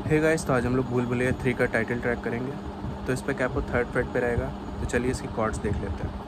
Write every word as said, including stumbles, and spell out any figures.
Hey guys, तो आज हम लोग भूल भुलैया थ्री का टाइटल ट्रैक करेंगे। तो इस पर क्या आपको थर्ड फ्रेट पे रहेगा। तो चलिए इसकी कॉर्ड्स देख लेते हैं।